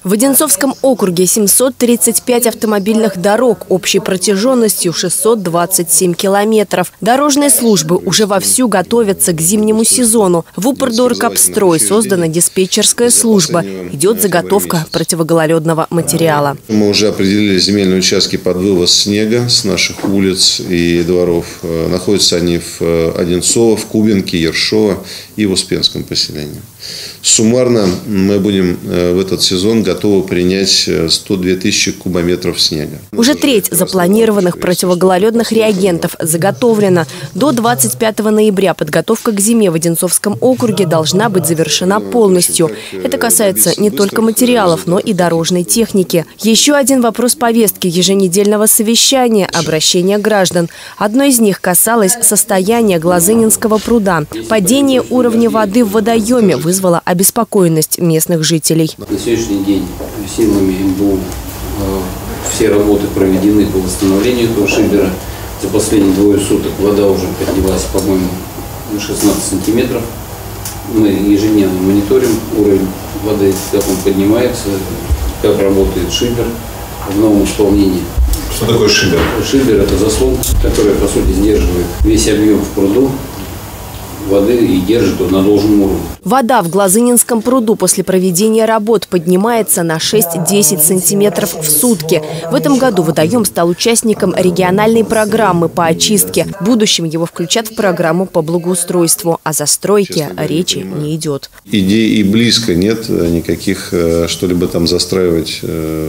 В Одинцовском округе 735 автомобильных дорог общей протяженностью 627 километров. Дорожные службы уже вовсю готовятся к зимнему сезону. В Упрдоркапстрой создана диспетчерская служба. Идет заготовка противогололедного материала. Мы уже определили земельные участки под вывоз снега с наших улиц и дворов. Находятся они в Одинцово, в Кубинке, Ершово и в Успенском поселении. Суммарно мы будем в этот сезон готовы принять 102 тысячи кубометров снега. Уже треть запланированных противогололедных реагентов заготовлена. До 25 ноября подготовка к зиме в Одинцовском округе должна быть завершена полностью. Это касается не только материалов, но и дорожной техники. Еще один вопрос повестки еженедельного совещания – обращения граждан. Одно из них касалось состояния Глазынинского пруда. Падение уровня воды в водоеме вызвало обеспокоенность местных жителей. На сегодняшний день силами МБУ все работы проведены по восстановлению этого шибера. За последние двое суток вода уже поднялась, по-моему, на 16 сантиметров. Мы ежедневно мониторим уровень воды, как он поднимается, как работает шибер в новом исполнении. Что такое шибер? Шибер – это заслон, который, по сути, сдерживает весь объем в пруду воды и держит его на должном уровне. Вода в Глазынинском пруду после проведения работ поднимается на 6-10 сантиметров в сутки. В этом году водоем стал участником региональной программы по очистке. В будущем его включат в программу по благоустройству. О застройке речи не идет. Идей и близко нет никаких что-либо там застраивать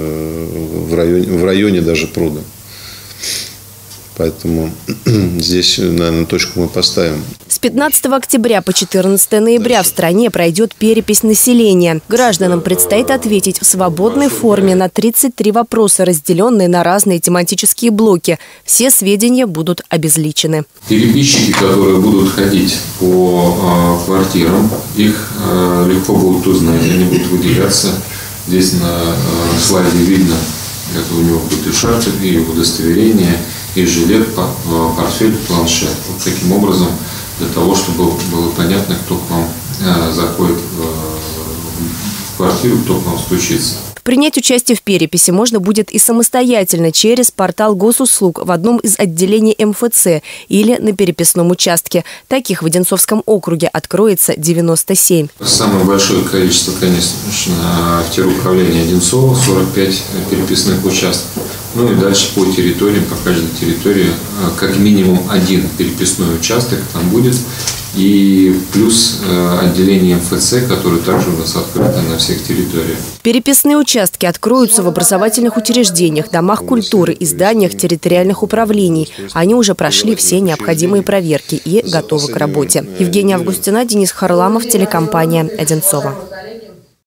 в районе даже пруда. Поэтому здесь, наверное, точку мы поставим. С 15 октября по 14 ноября в стране пройдет перепись населения. Гражданам предстоит ответить в свободной форме на 33 вопроса, разделенные на разные тематические блоки. Все сведения будут обезличены. Переписчики, которые будут ходить по квартирам, их легко будут узнать, они будут выделяться. Здесь на слайде видно, это у него будет и шарфик, и удостоверение, и жилет, портфель, планшет. Вот таким образом, для того, чтобы было понятно, кто к вам заходит в квартиру, кто к вам стучится. Принять участие в переписи можно будет и самостоятельно через портал госуслуг в одном из отделений МФЦ или на переписном участке. Таких в Одинцовском округе откроется 97. Самое большое количество, конечно, в теруправлении Одинцова, 45 переписных участков. Ну и дальше по территориям, по каждой территории, как минимум один переписной участок там будет. И плюс отделение МФЦ, которое также у нас открыто на всех территориях. Переписные участки откроются в образовательных учреждениях, домах культуры и зданиях территориальных управлений. Они уже прошли все необходимые проверки и готовы к работе. Евгения Августина, Денис Харламов, телекомпания «Одинцово».